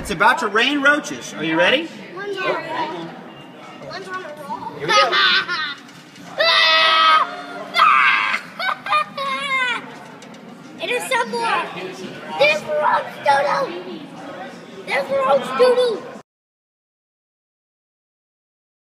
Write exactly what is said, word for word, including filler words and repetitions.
It's about to rain roaches. Are you ready? One's on a roll. One's on a roll. Here we go. It is some more. There's roach doodle. There's roach doodle.